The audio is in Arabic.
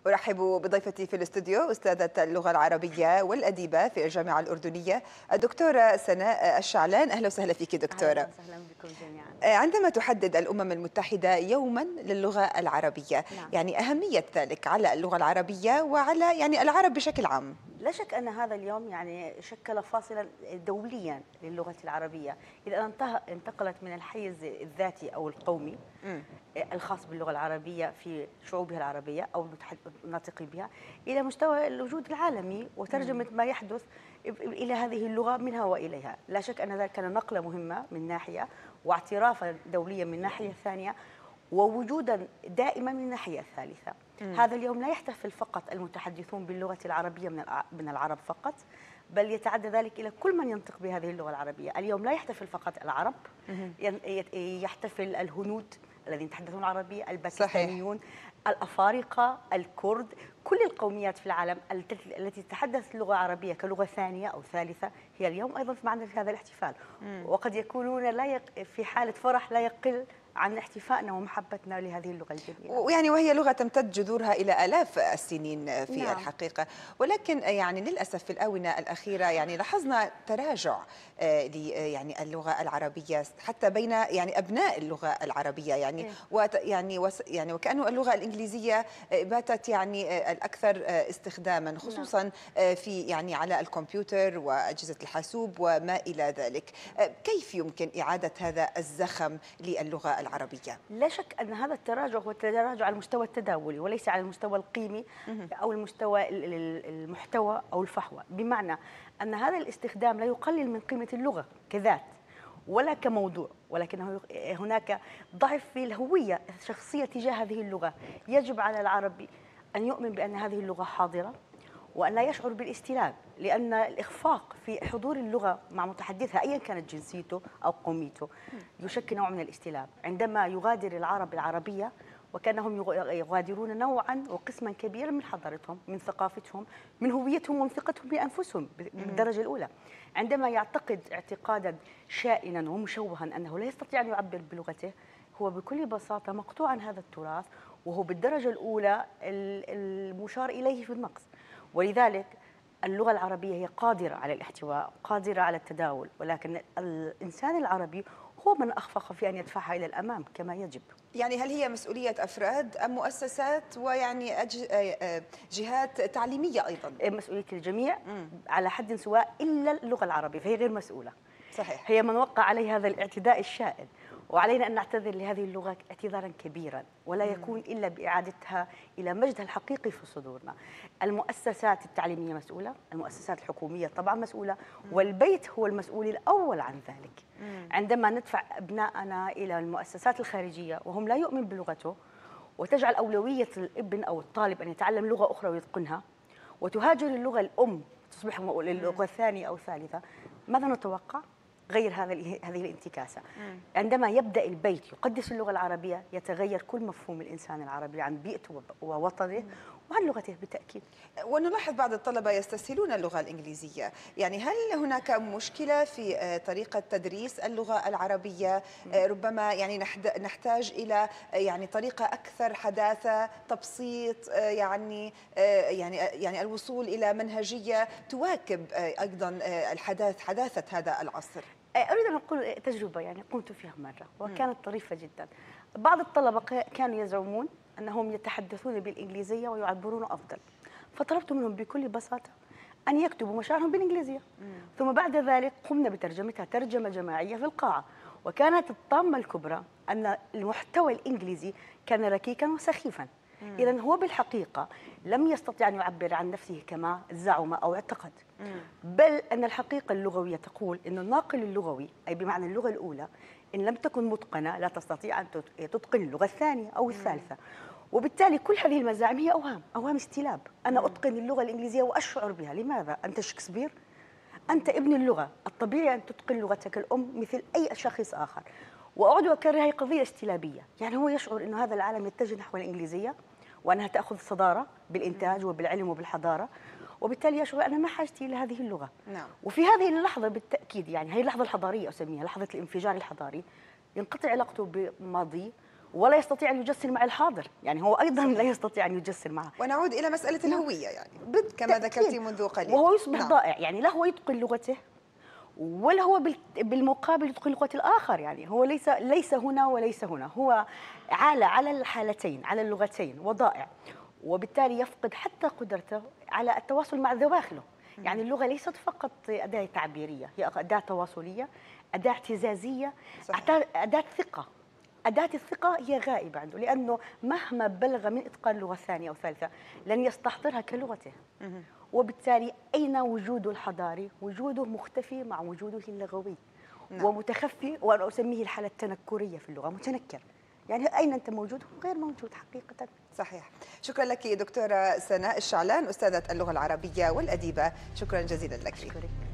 أرحب بضيفتي في الاستوديو أستاذة اللغة العربية والأديبة في الجامعة الأردنية الدكتورة سناء الشعلان. أهلا وسهلا فيك دكتورة. أهلا وسهلا بكم جميعا. عندما تحدد الأمم المتحدة يوما للغة العربية، نعم. يعني أهمية ذلك على اللغة العربية وعلى العرب بشكل عام. لا شك أن هذا اليوم شكل فاصلا دوليا للغة العربية، إذا انتقلت من الحيز الذاتي أو القومي الخاص باللغة العربية في شعوبها العربية أو الناطقين بها إلى مستوى الوجود العالمي وترجمة ما يحدث إلى هذه اللغة منها وإليها. لا شك أن ذلك كان نقلة مهمة من ناحية، واعترافا دوليا من ناحية ثانية، ووجودا دائما من الناحية الثالثة. هذا اليوم لا يحتفل فقط المتحدثون باللغة العربية من العرب فقط، بل يتعدى ذلك إلى كل من ينطق بهذه اللغة العربية. اليوم لا يحتفل فقط العرب، يحتفل الهنود الذين يتحدثون العربية، الباكستانيون، الأفارقة، الكرد، كل القوميات في العالم التي تتحدث اللغة العربية كلغة ثانية أو ثالثة هي اليوم أيضا معنا في هذا الاحتفال. وقد يكونون في حالة فرح لا يقل عن احتفائنا ومحبتنا لهذه اللغة الجميلة. وهي لغة تمتد جذورها إلى آلاف السنين في نعم. الحقيقة، ولكن للأسف في الآونة الأخيرة لاحظنا تراجع اللغة العربية حتى بين أبناء اللغة العربية وكأنه اللغة الإنجليزية باتت الأكثر استخداما، خصوصا في على الكمبيوتر وأجهزة الحاسوب وما إلى ذلك. كيف يمكن إعادة هذا الزخم للغة العربية؟ لا شك أن هذا التراجع هو التراجع على المستوى التداولي وليس على المستوى القيمي أو المستوى المحتوى أو الفحوى، بمعنى أن هذا الاستخدام لا يقلل من قيمة اللغة كذات ولا كموضوع، ولكن هناك ضعف في الهوية الشخصية تجاه هذه اللغة. يجب على العربي أن يؤمن بأن هذه اللغة حاضرة وأن لا يشعر بالاستلاب، لأن الإخفاق في حضور اللغة مع متحدثها أيا كانت جنسيته أو قوميته يشكل نوع من الاستلاب. عندما يغادر العرب العربية وكانهم يغادرون نوعا وقسما كبيرا من حضارتهم، من ثقافتهم، من هويتهم ومن ثقتهم بأنفسهم بالدرجة الأولى. عندما يعتقد اعتقادا شائنا ومشوها أنه لا يستطيع أن يعبر بلغته، هو بكل بساطة مقطوع عن هذا التراث، وهو بالدرجة الأولى المشار إليه في النقص. ولذلك اللغة العربية هي قادرة على الاحتواء، قادرة على التداول، ولكن الإنسان العربي هو من أخفق في أن يدفعها إلى الأمام كما يجب. هل هي مسؤولية أفراد أم مؤسسات جهات تعليمية أيضا؟ مسؤولية الجميع على حد سواء إلا اللغة العربية، فهي غير مسؤولة. صحيح. هي من وقع عليه هذا الاعتداء الشائن، وعلينا أن نعتذر لهذه اللغة اعتذارا كبيرا، ولا يكون إلا بإعادتها إلى مجدها الحقيقي في صدورنا. المؤسسات التعليمية مسؤولة، المؤسسات الحكومية طبعا مسؤولة، والبيت هو المسؤول الأول عن ذلك. عندما ندفع أبناءنا إلى المؤسسات الخارجية وهم لا يؤمن بلغته، وتجعل أولوية الابن أو الطالب أن يتعلم لغة أخرى ويتقنها، وتهاجر اللغة الأم تصبح اللغة الثانية أو الثالثة، ماذا نتوقع؟ غير هذه الانتكاسة. عندما يبدأ البيت يقدس اللغة العربية، يتغير كل مفهوم الإنسان العربي عن بيئته ووطنه وعن لغته بالتأكيد. ونلاحظ بعض الطلبة يستسهلون اللغة الإنجليزية، هل هناك مشكلة في طريقة تدريس اللغة العربية؟ ربما نحتاج إلى طريقة أكثر حداثة، تبسيط، الوصول إلى منهجية تواكب أيضا حداثة هذا العصر. أريد أن أقول تجربة قمت فيها مرة وكانت طريفة جدا. بعض الطلبة كانوا يزعمون أنهم يتحدثون بالإنجليزية ويعبرون أفضل، فطلبت منهم بكل بساطة أن يكتبوا مشاعرهم بالإنجليزية، ثم بعد ذلك قمنا بترجمتها ترجمة جماعية في القاعة. وكانت الطامة الكبرى أن المحتوى الإنجليزي كان ركيكا وسخيفا، إذن هو بالحقيقة لم يستطيع أن يعبر عن نفسه كما زعم أو اعتقد، بل أن الحقيقة اللغوية تقول أن الناقل اللغوي، أي بمعنى اللغة الأولى، إن لم تكن متقنة لا تستطيع أن تتقن اللغة الثانية أو الثالثة. وبالتالي كل هذه المزاعم هي أوهام استلاب. أنا أتقن اللغة الإنجليزية وأشعر بها، لماذا؟ أنت شكسبير؟ أنت ابن اللغة، الطبيعي أن تتقن لغتك الأم مثل أي شخص آخر. وأعود وأكرر، هي قضية استلابية، هو يشعر أن هذا العالم يتجه نحو الإنجليزية وأنها تأخذ صدارة بالإنتاج وبالعلم وبالحضارة، وبالتالي يشعر أنا ما حاجتي إلى هذه اللغة. نعم. وفي هذه اللحظة بالتأكيد هي اللحظة الحضارية أسميها لحظة الانفجار الحضاري، ينقطع علاقته بماضيه ولا يستطيع أن يجسر مع الحاضر، يعني هو أيضا لا يستطيع أن يجسر معه. ونعود إلى مسألة الهوية يعني كما ذكرتي منذ قليل. وهو يصبح ضائع، يعني لا هو يتقن لغته ولا هو بالمقابل يتقن لغة الآخر، يعني هو ليس هنا وليس هنا، هو عالة على الحالتين، على اللغتين وضائع، وبالتالي يفقد حتى قدرته على التواصل مع دواخله. يعني اللغة ليست فقط أداة تعبيرية، هي أداة تواصلية، أداة اعتزازية، أداة ثقة. أداة الثقة هي غائبة عنده، لأنه مهما بلغ من إتقان لغة ثانية أو ثالثة لن يستحضرها كلغته. وبالتالي أين وجوده الحضاري؟ وجوده مختفي مع وجوده اللغوي. ومتخفي، وأنا أسميه الحالة التنكرية في اللغة، متنكر. يعني أين أنت موجود؟ غير موجود حقيقة. صحيح. شكرا لك دكتورة سناء الشعلان، أستاذة اللغة العربية والأديبة، شكرا جزيلا لك. أشكرك.